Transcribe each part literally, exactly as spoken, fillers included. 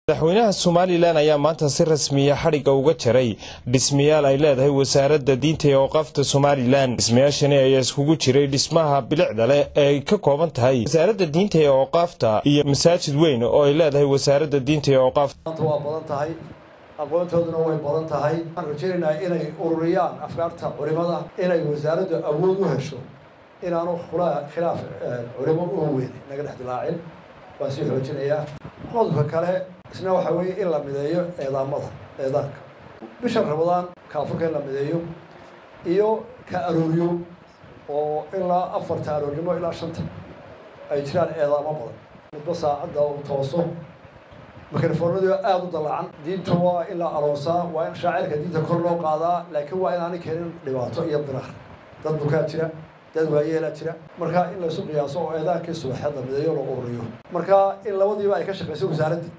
madaxweynaha Somaliland ayaa maanta si rasmi ah xariga uga jaray dhismayaal ay leedahay wasaaradda diinta ee waqafta Somaliland. Dhismayaashani ayaa iskugu jiray dhismaha bilicda leh ee ka kooban tahay wasaaradda diinta ee waqafta iyo masaajid weyn oo ay leedahay wasaaradda diinta ee waqafta. waa badan tahay aqoontooduna way badan tahay. waxaan rajaynaynaa inay ururiyaan afkaarta culimada inay wasaaraddu awood u hesho inaanu khilaaf culimo u weyn naga dhex dilaacin. waan sii xoojinayaa qodobka kale isna waxa weeye in la mideeyo eedaamada eedaanka bisha Ramadaan ka afurka in la mideeyo iyo ka arooriyo oo ilaa afarta aroornimo ilaa shanta ay jiraan eedaamo badan muddo saacadda uu tooso mikrofoonadu aad u dalacan diinta waa in la aroosaa waa in shaacirka diinta kor loo qaadaa laakiin waa inaanay keenin dhibaato iyo diraar dad bukaa jira dad waayeelaa jira marka in la isu qiyaaso oo eedaankii subaxda mideeyo loo ururiyo marka in labadiiba ay ka shaqeyso wasaaradda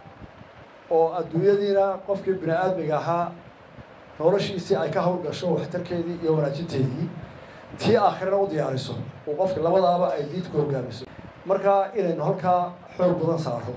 oo adduunyadiina qofkii bini aadmiga ahaa noloshiisii ay ka howlgasho waxtarkeedii iyo wanaajinteedii tii aakhirana u diyaariso oo qofka labadaaba ay diinta ku hogaamiso marka inaynu halkaa xoog badan saaro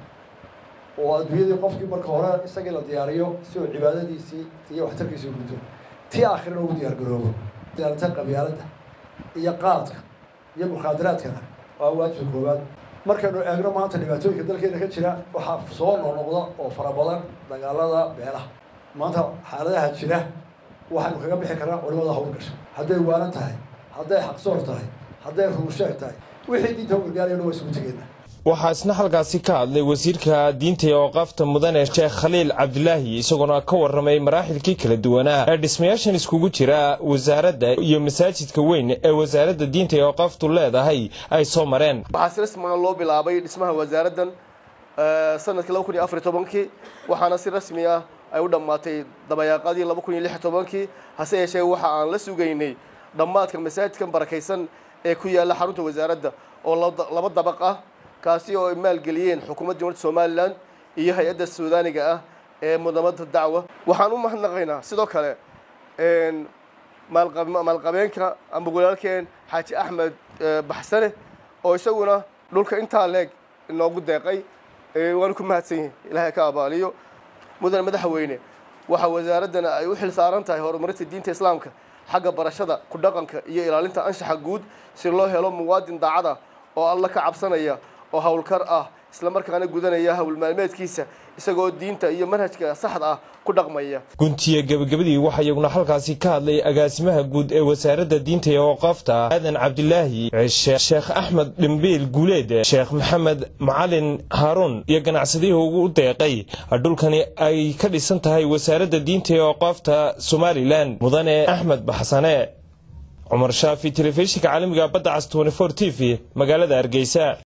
oo adduunyadii qofkii marka hore isagii la diyaariyo si uu cibaadadiisii iyo waxtarkiisii u guto tii aakhirana ugu diyaar garoobo diyaarinta qabyaaladda iyo qaadka iyo mukhaadaraadkana waa waajib koowaad. markaynu eegno maanta dhibaatooyinka dalkeena ka jira waxaa soo noqnoqda oo fara badan dagaalada beelaha maanta xaaladaha jira waxaynu kaga bixi karnaa culimada howlgasha hadday waalan tahay hadday xaqsoor tahay hadday ruusheeg tahay wixii diinta u gargaarayana waa isugu tegeynaa. waxaa isna halkaasi ka hadlay wasiirka diinta ee waqafta mudane Sheekh Khaliil Cabdulaahi isagoo ka warramay maraaxilkii kala duwanaa ee dhismayaashan iskugu jira wasaaradda iyo masaajidka weyn ee wasaaradda diinta ee waqaftu leedahay ay soo mareen. waxaa si rasmi ah loo bilaabay dhismaha wasaaraddan sanadkii laba kun iyo afar iyo tobankii waxaana si rasmi ah ay u dhamaatay dabayaaqadii laba kun iyo lix iyo tobankii hase yeeshee waxa aan la sugaynay dhammaadka masaajidkan barakaysan ee ku yaala xarunta wasaaradda oo laba dabaq ah kaasi oo ay maalgeliyeen xukuumadda dowladda Somaliland iyo hay'adda Suudaaniga ah ee mudamada dacwa. waxaan u mahadnaqaynaa sidoo kale een maalqabeenka ama walaalkeen Xaaji Axmed Baxsane oo isaguna dhulka intaa leeg inoogu deeqay waan ku mahadsanyahay Ilaahay ka abaaliyo. mudane madaxweyne waxa wasaaraddan ay u xil saaran tahay horumarinta diinta Islaamka xagga barashada ku dhaqanka iyo ilaalinta anshaxa guud si loo helo muwaadin daacad ah oo alla ka cabsanaya oo hawlkar ah isla markaana gudanaya hawl maalmeedkiisa isagoo diinta iyo manhajka saxda ah ku dhaqmaya. guntiga gabagabadii waxa iyaguna halkaasi ka hadlay agaasimaha guud ee wasaaradda diinta ee waqafta Aadan Cabdulaahi, Sheekh Axmed Dhimbiil Guuleed, Sheekh Maxamed Macalin Haarun iyo ganacsadihii ugu deeqay dhulkani ay ka dhisan tahay wasaaradda diinta ee waqafta Somaliland mudane Axmed Baxsane. Umar Shaafi, telefishinka caalamiga badda cas twenty four T V magaalada Hargeysa.